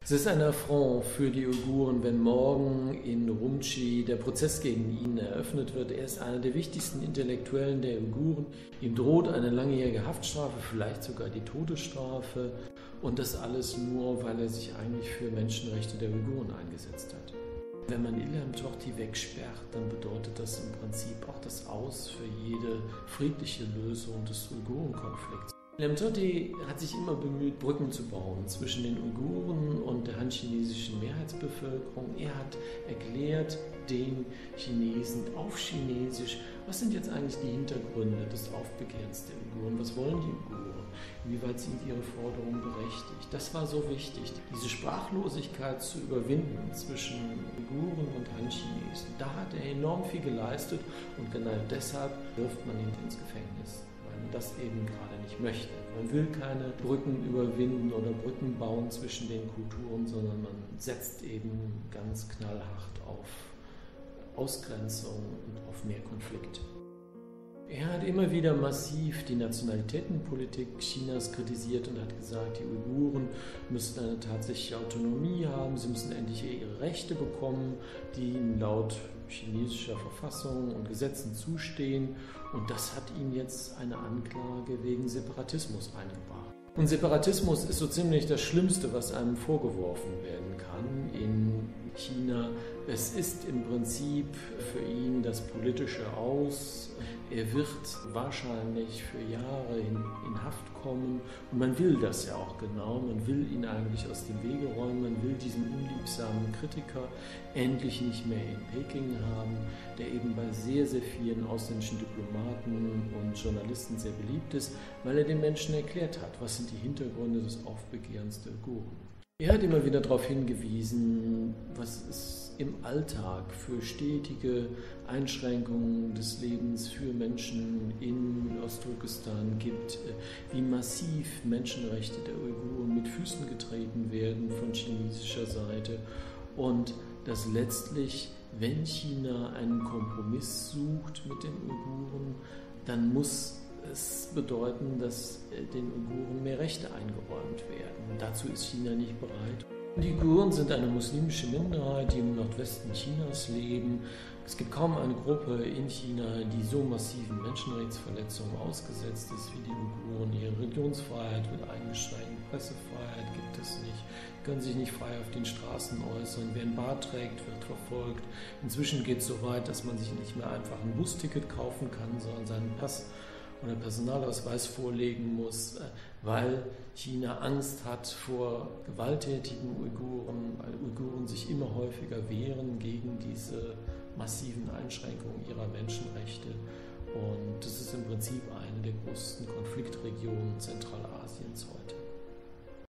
Es ist ein Affront für die Uiguren, wenn morgen in Urumqi der Prozess gegen ihn eröffnet wird. Er ist einer der wichtigsten Intellektuellen der Uiguren. Ihm droht eine langjährige Haftstrafe, vielleicht sogar die Todesstrafe. Und das alles nur, weil er sich eigentlich für Menschenrechte der Uiguren eingesetzt hat. Wenn man Ilham Tohti wegsperrt, dann bedeutet das im Prinzip auch das Aus für jede friedliche Lösung des Uigurenkonflikts. Ilham Tohti hat sich immer bemüht, Brücken zu bauen zwischen den Uiguren und der han-chinesischen Mehrheitsbevölkerung. Er hat erklärt den Chinesen auf Chinesisch, was sind jetzt eigentlich die Hintergründe des Aufbegehrens der Uiguren, was wollen die Uiguren, inwieweit sind ihre Forderungen berechtigt. Das war so wichtig, diese Sprachlosigkeit zu überwinden zwischen Uiguren und Han-Chinesen. Da hat er enorm viel geleistet und genau deshalb wirft man ihn ins Gefängnis. Man das eben gerade nicht möchte. Man will keine Brücken überwinden oder Brücken bauen zwischen den Kulturen, sondern man setzt eben ganz knallhart auf Ausgrenzung und auf mehr Konflikt. Er hat immer wieder massiv die Nationalitätenpolitik Chinas kritisiert und hat gesagt, die Uiguren müssten eine tatsächliche Autonomie haben, sie müssen endlich ihre Rechte bekommen, die ihnen laut chinesischer Verfassung und Gesetzen zustehen. Und das hat ihm jetzt eine Anklage wegen Separatismus eingebracht. Und Separatismus ist so ziemlich das Schlimmste, was einem vorgeworfen werden kann in China. Es ist im Prinzip für ihn das politische Aus. Er wird wahrscheinlich für Jahre in Haft kommen. Und man will das ja auch genau. Man will ihn eigentlich aus dem Wege räumen. Man will diesen unliebsamen Kritiker endlich nicht mehr in Peking haben, der eben bei sehr, sehr vielen ausländischen Diplomaten und Journalisten sehr beliebt ist, weil er den Menschen erklärt hat, was sind die Hintergründe des Aufbegehrens der Uiguren. Er hat immer wieder darauf hingewiesen, was es im Alltag für stetige Einschränkungen des Lebens für Menschen in Ostturkestan gibt, wie massiv Menschenrechte der Uiguren mit Füßen getreten werden von chinesischer Seite und dass letztlich, wenn China einen Kompromiss sucht mit den Uiguren, dann muss es bedeuten, dass den Uiguren mehr Rechte eingeräumt werden. Dazu ist China nicht bereit. Die Uiguren sind eine muslimische Minderheit, die im Nordwesten Chinas leben. Es gibt kaum eine Gruppe in China, die so massiven Menschenrechtsverletzungen ausgesetzt ist wie die Uiguren. Ihre Religionsfreiheit wird eingeschränkt, Pressefreiheit gibt es nicht, können sich nicht frei auf den Straßen äußern. Wer einen Bart trägt, wird verfolgt. Inzwischen geht es so weit, dass man sich nicht mehr einfach ein Busticket kaufen kann, sondern seinen Pass oder Personalausweis vorlegen muss, weil China Angst hat vor gewalttätigen Uiguren, weil Uiguren sich immer häufiger wehren gegen diese massiven Einschränkungen ihrer Menschenrechte. Und das ist im Prinzip eine der größten Konfliktregionen Zentralasiens heute.